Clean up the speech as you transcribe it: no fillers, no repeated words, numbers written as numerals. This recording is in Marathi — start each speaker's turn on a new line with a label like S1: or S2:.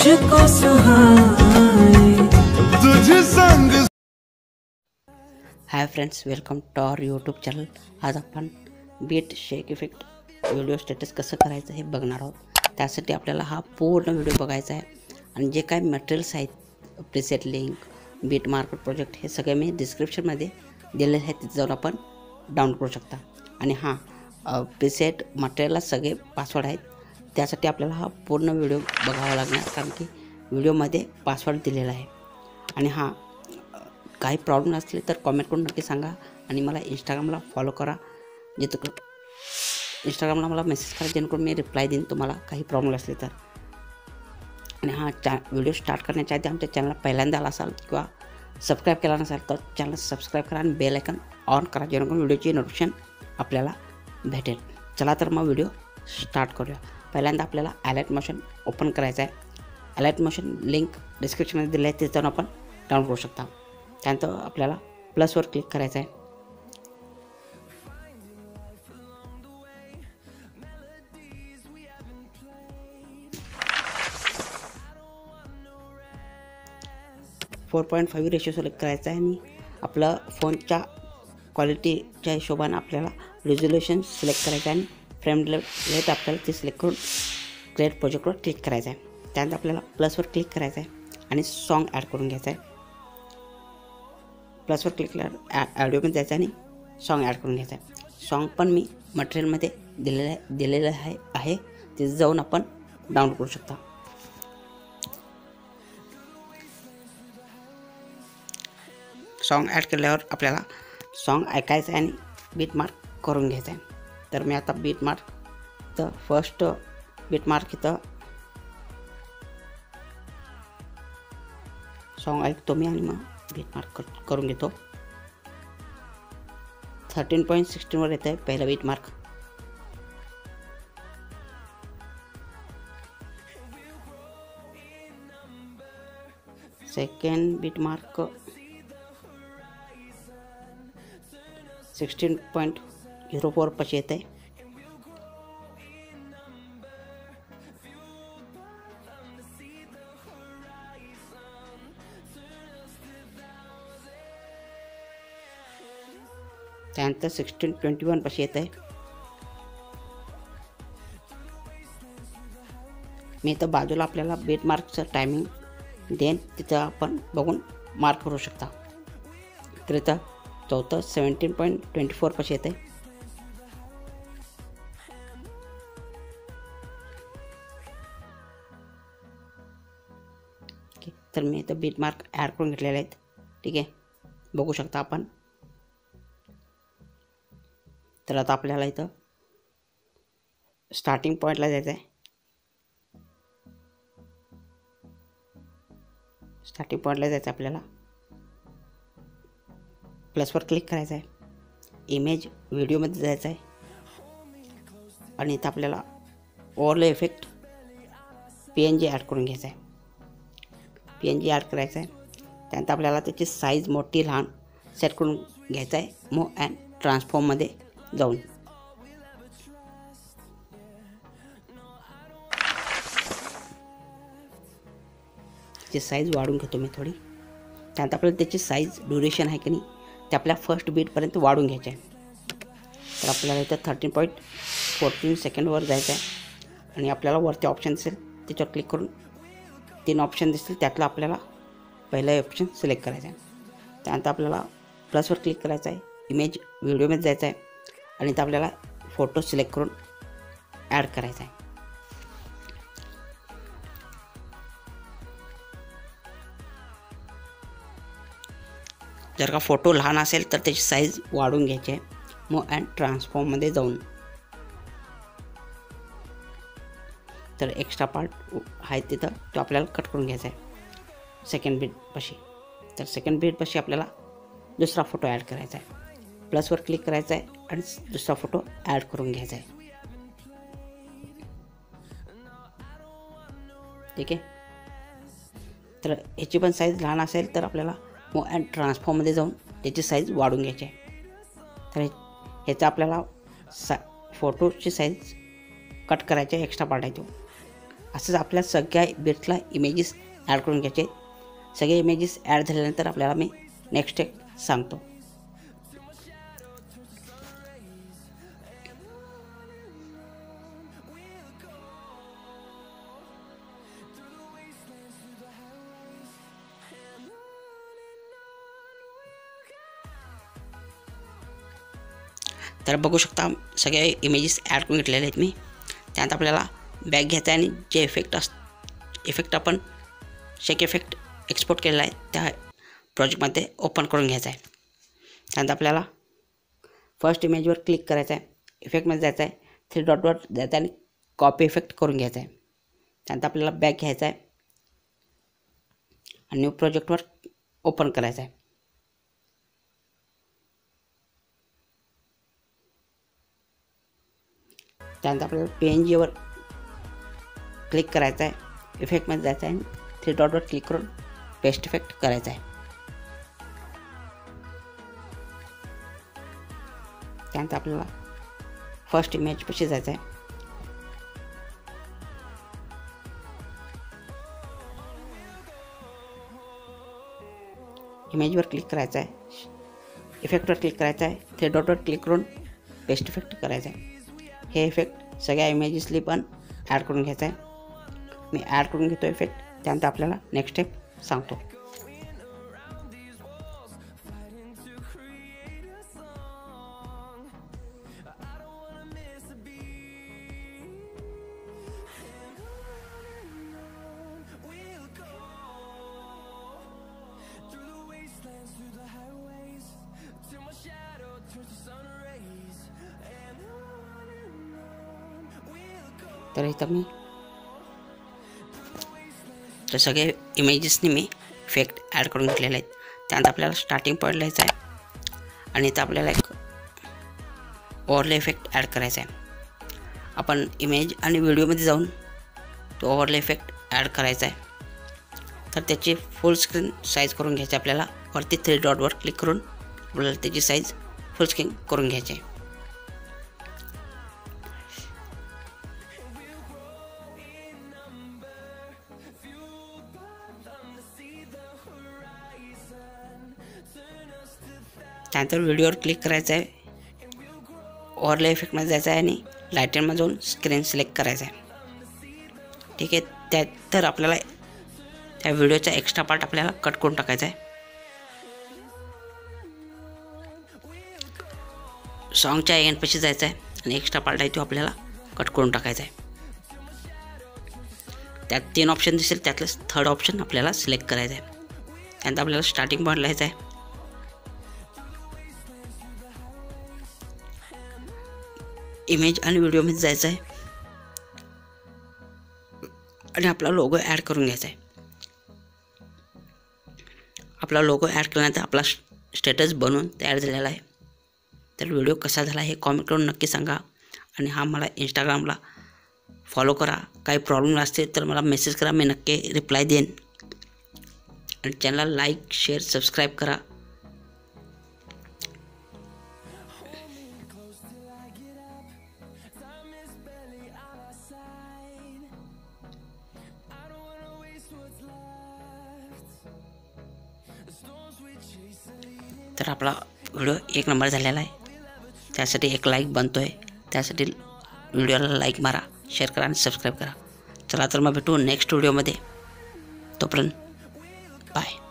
S1: मुझको सुहाए तुझ संग।
S2: Hi friends, welcome to our YouTube channel. आज आपण beat shake effect video status कसं करायचं हे बघणार आहोत। त्यासाठी आपल्याला हा पूर्ण व्हिडिओ बघायचा आहे आणि जे काही मटेरियल्स आहेत, preset link, beat market project, हे सगळे मी डिस्क्रिप्शनमध्ये दिलेले आहेत, तिथे जाऊन आपण डाउनलोड करू शकता। आणि हां, प्रीसेट मटेरियलला सगळे पासवर्ड आहेत, त्यासाठी आपल्याला हा पूर्ण व्हिडिओ बघावा लागणार, कारण की व्हिडिओमध्ये पासवर्ड दिलेला आहे। आणि हां, काही प्रॉब्लेम असले तर कॉमेंट करून नक्की सांगा आणि मला इंस्टाग्रामला फॉलो करा, इंस्टाग्रामला मला मेसेज करा, जेणेकरून मी रिप्लाय देईन तुम्हाला काही प्रॉब्लेम असले तर। आणि हां, व्हिडिओ स्टार्ट करण्याच्या आधी आमच्या चॅनलला पहिल्यांदा आला असाल किंवा सबस्क्राईब केला नसाल तर चॅनल सबस्क्राईब करा आणि बेल आयकॉन ऑन करा, जेणेकरून व्हिडिओची नोटिफिकेशन आपल्याला भेटेल। चला तर मग व्हिडिओ स्टार्ट करूया। पहिल्यांदा आपल्याला अलाइट मोशन ओपन करायचं आहे। अलाइट मोशन लिंक डिस्क्रिप्शनमध्ये दिलं आहे, तिथे जाऊन आपण डाउनलोड करू शकता। त्यानंतर आपल्याला प्लसवर क्लिक करायचं आहे। फोर 4.5 रेशो सिलेक्ट करायचा आहे आणि आपलं फोनच्या क्वालिटीच्या हिशोबाने आपल्याला रिझोल्युशन सिलेक्ट करायचं आहे आणि फ्रेम रेट आपल्याला ते सिलेक्ट करून क्रिएट प्रोजेक्टवर क्लिक करायचं आहे। त्यानंतर आपल्याला प्लसवर क्लिक करायचं आहे आणि सॉन्ग ॲड करून घ्यायचं आहे। प्लसवर क्लिक केल्यावर ऑडिओमध्ये जायचं आणि सॉन्ग ॲड करून घ्यायचं आहे। सॉन्ग पण मी मटेरियलमध्ये दिलेलं आहे, तिथे जाऊन आपण डाउनलोड करू शकता। सॉन्ग ॲड केल्यावर आपल्याला सॉन्ग ऐकायचं आहे आणि बीट मार्क करून घ्यायचं आहे। तर मी आता बीट मार्क तर फर्स्ट बीट मार्क इथं सॉन्ग ऐकतो मी आणि मग बीट मार्क करून घेतो। 13.16 वर येत आहे पहिला beat mark. Second beat mark 16.04 पाशी येत आहे। त्यानंतर 16.21 पाशी येत आहे। मी इथं बाजूला आपल्याला बीट मार्कचं टायमिंग देन तिथं आपण बघून मार्क करू शकता। तर इथं चौथं 17.24 पाशी येत आहे। ओके, तर मी इथं बीट मार्क ॲड करून घेतलेले आहेत, ठीक आहे, बघू शकता आपण। तर आता आपल्याला इथं स्टार्टिंग पॉईंटला जायचं आहे। स्टार्टिंग पॉईंटला जायचं आपल्याला, प्लसवर क्लिक करायचं आहे, इमेज व्हिडिओमध्ये जायचं आहे आणि इथं आपल्याला ओव्हरले इफेक्ट PNG ॲड करून घ्यायचं आहे। PNG ॲड करायचं आहे। त्यानंतर आपल्याला त्याची साईज मोठी लहान सेट करून घ्यायचं आहे। मूव अँड ट्रान्सफॉर्ममध्ये जाऊन त्याची साईज वाढवून घेतो मी थोडी। त्यानंतर आपल्याला त्याची साईज ड्युरेशन आहे की नाही ते आपल्या फर्स्ट बीटपर्यंत वाढून घ्यायचे आहे। तर आपल्याला इथं 13.14 सेकंडवर जायचं आहे आणि आपल्याला वरती ऑप्शन दिसेल त्याच्यावर क्लिक करून 3 ऑप्शन दिसतील, त्यातला आपल्याला पहिला ऑप्शन सिलेक्ट करायचा आहे। त्यानंतर आपल्याला प्लसवर क्लिक करायचं आहे, इमेज व्हिडिओमध्ये जायचं आहे आणि इथं आपल्याला फोटो सिलेक्ट करून ॲड करायचा आहे। जर का फोटो लहान असेल तर त्याची साईज वाढवून घ्यायची आहे। मूव अँड ट्रान्सफॉर्ममध्ये जाऊन तर एक्स्ट्रा पार्ट आहे तिथं तो आपल्याला कट करून घ्यायचा आहे सेकंड बीटपाशी। तर सेकंड बीटपाशी आपल्याला दुसरा फोटो ॲड करायचा आहे। प्लसवर क्लिक करायचं आहे आणि दुसरा फोटो ॲड करून घ्यायचा आहे, ठीक आहे। तर ह्याची पण साईज लहान असेल तर आपल्याला मूव अँड ट्रान्सफॉर्ममध्ये जाऊन त्याची साईज वाढवून घ्यायची आहे। तर ह्याचा आपल्याला फोटोची साईज कट करायची आहे, एक्स्ट्रा पार्ट आहे तो। असंच आपल्या सगळ्या बीट्सला इमेजेस ॲड करून घ्यायचे. सगळे इमेजेस ॲड झाल्यानंतर आपल्याला मी नेक्स्ट स्टेप सांगतो. तर बघू शकता सगळे इमेजेस ॲड करून घेतलेले आहेत मी. त्यानंतर आपल्याला बॅक घ्यायचा आहे आणि जे इफेक्ट आपण शेक इफेक्ट एक्सपोर्ट केलेला आहे त्या प्रोजेक्टमध्ये ओपन करून घ्यायचा आहे. त्यानंतर आपल्याला फर्स्ट इमेजवर क्लिक करायचं आहे, इफेक्टमध्ये जायचं आहे, 3 डॉटवर जायचं आहे आणि कॉपी इफेक्ट करून घ्यायचा आहे. त्यानंतर आपल्याला बॅक घ्यायचा आहे आणि न्यू प्रोजेक्टवर ओपन करायचं आहे. त्यानंतर आपल्याला PNGवर क्लिक करायचं आहे, इफेक्टमध्ये जायचं आहे आणि 3 डॉटवर क्लिक करून पेस्ट इफेक्ट करायचा आहे. त्यानंतर आपल्याला फर्स्ट इमेजपाशी जायचं आहे. इमेजवर क्लिक करायचं आहे, इफेक्टवर क्लिक करायचं आहे, 3 डॉटवर क्लिक करून पेस्ट इफेक्ट करायचा आहे. हे इफेक्ट सगळ्या इमेजेसली पण ॲड करून घ्यायचं आहे. मी ॲड करून घेतो इफेक्ट. त्यानंतर आपल्याला नेक्स्ट स्टेप सांगतो. तर इथं मी सगळे इमेजेसनी मी इफेक्ट ॲड करून घेतलेले आहेत. त्यानंतर आपल्याला स्टार्टिंग पॉईंटला यायचं आहे आणि इथं आपल्याला एक ओव्हरले इफेक्ट ॲड करायचा आहे. आपण इमेज आणि व्हिडिओमध्ये जाऊन तो ओव्हरले इफेक्ट ॲड करायचा आहे. तर त्याची फुल स्क्रीन साईज करून घ्यायची आपल्याला. वरती 3 डॉटवर क्लिक करून आपल्याला त्याची साईज फुल स्क्रीन करून घ्यायची आहे. त्यानंतर व्हिडिओवर क्लिक करायचं आहे, ओव्हरले इफेक्टमध्ये जायचं आहे आणि लायटरमध्ये जाऊन स्क्रीन सिलेक्ट करायचं आहे. ठीक आहे. त्यात तर आपल्याला त्या व्हिडिओचा एक्स्ट्रा पार्ट आपल्याला कट करून टाकायचा आहे. सॉन्गच्या एंडपाशी जायचं आहे आणि एक्स्ट्रा पार्ट आहे तो आपल्याला कट करून टाकायचा आहे. त्यात 3 ऑप्शन दिसेल, त्यातलं 3rd ऑप्शन आपल्याला सिलेक्ट करायचं आहे. त्यानंतर आपल्याला स्टार्टिंग पॉईंटला यायचं आहे. इमेज आणि व्हिडिओमध्ये जायचं आहे आणि आपला लोगो ॲड करून घ्यायचा आहे. आपला लोगो ॲड केल्यानंतर आपला स्टेटस बनवून तयार झालेला आहे. तर व्हिडिओ कसा झाला हे कॉमेंट करून नक्की सांगा आणि हा मला इंस्टाग्रामला फॉलो करा. काही प्रॉब्लेम असतील तर मला मेसेज करा, मी नक्की रिप्लाय देईन. आणि चॅनलला लाईक, शेअर, सबस्क्राईब करा. तर आपला व्हिडिओ 1 नंबर झालेला आहे. त्यासाठी एक लाईक बनतो आहे. त्यासाठी व्हिडिओला लाईक मारा, शेअर करा आणि सबस्क्राईब करा. चला तर मग भेटू नेक्स्ट व्हिडिओमध्ये. तोपर्यंत बाय.